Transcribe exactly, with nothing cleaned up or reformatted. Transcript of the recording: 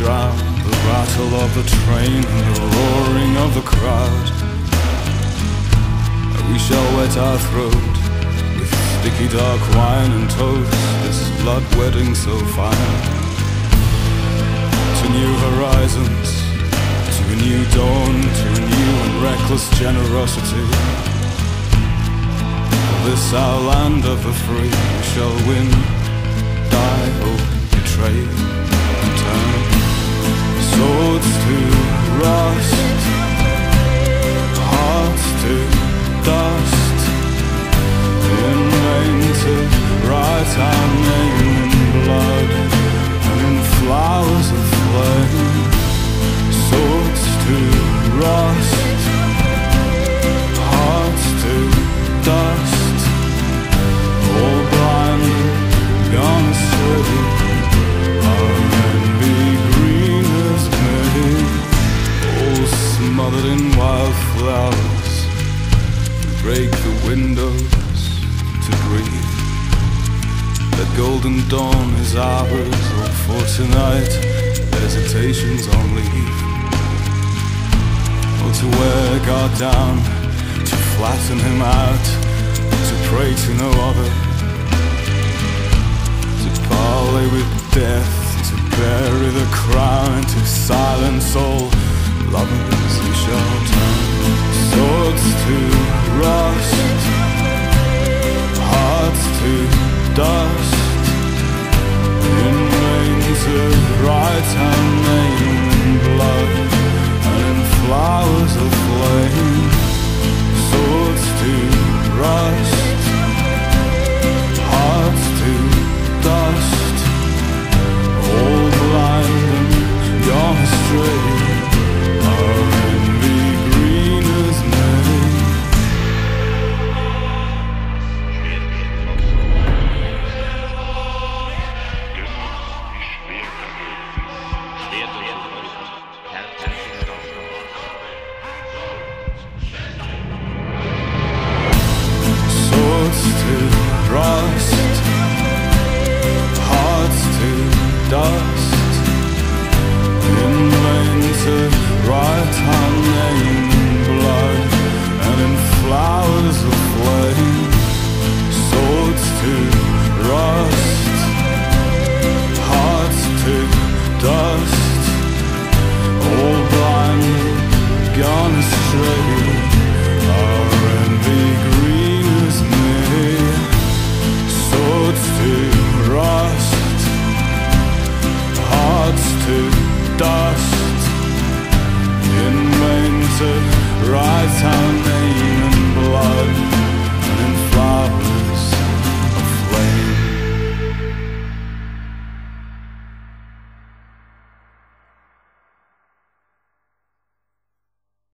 drown the rattle of the train and the roaring of the crowd. We shall wet our throat with sticky dark wine and toast this blood wedding so fine. To new horizons, to a new dawn, to a new and reckless generosity. For this our land of the free, we shall win, die, hope, betray, and turn swords to rust, hearts to dust, in vain to write our name in blood and in flowers of flame. Swords to rust, hearts to dust, all blind, gone astray. Our envy green as May, all smothered in wildflowers. Break the windows to breathe. That golden dawn is ours, all for tonight. Hesitations on leave. Oh, to wear God down, to flatten him out, to pray to no other, to parley with death, to bury the crown, to silence all lovers we shall turn. Swords to rust,